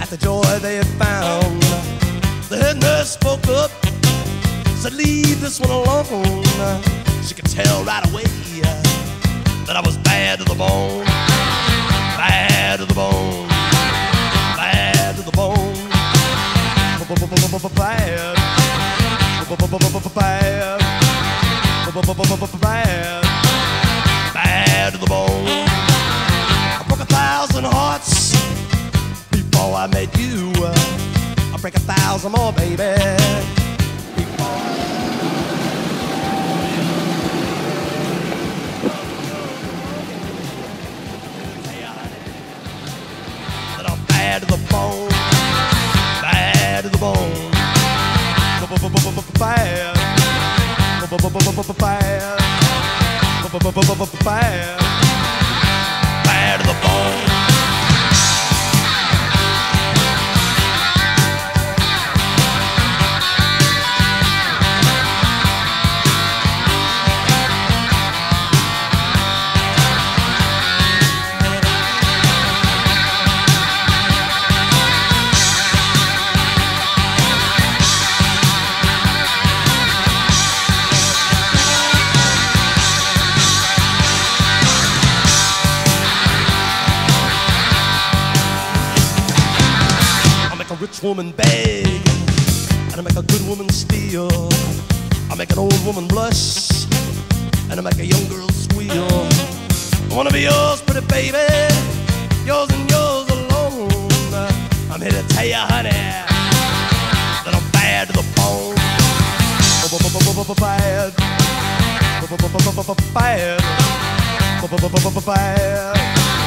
the joy they had found. The head nurse spoke up, said, leave this one alone. She could tell right away that I was bad to the bone. Bad to the bone. Bad to the bone. Bad. Bad. Bad. Bad to the bone. I broke 1,000 hearts before I met you. I'll break 1,000 more, baby. Bad to the bone, bad to the bone, bad, bad to the bone. Rich woman beg, and I make a good woman steal. I make an old woman blush, and I make a young girl squeal. I wanna be yours, pretty baby, yours and yours alone. I'm here to tell you, honey, that I'm bad to the bone. Bad, bad, bad.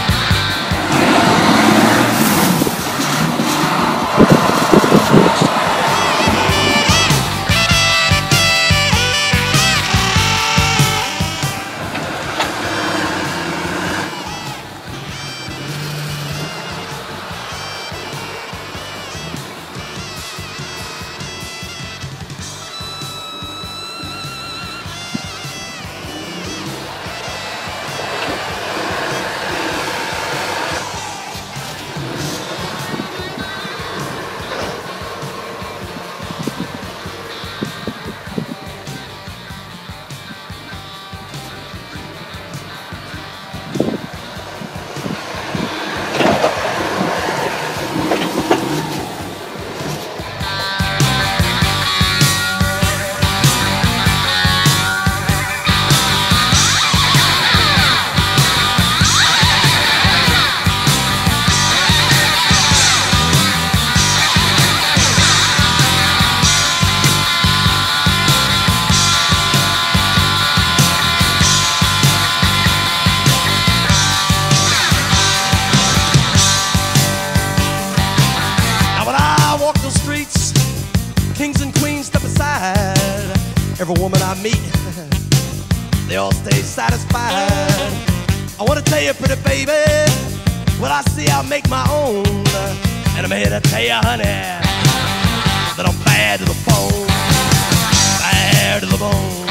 Kings and queens step aside. Every woman I meet, they all stay satisfied. I wanna tell you, pretty baby, what I see I'll make my own. And I'm here to tell you, honey, that I'm bad to the bone. Bad to the bone.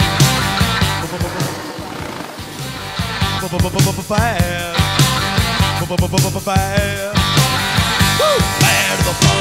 Bad. Bad. Woo! Bad to the bone.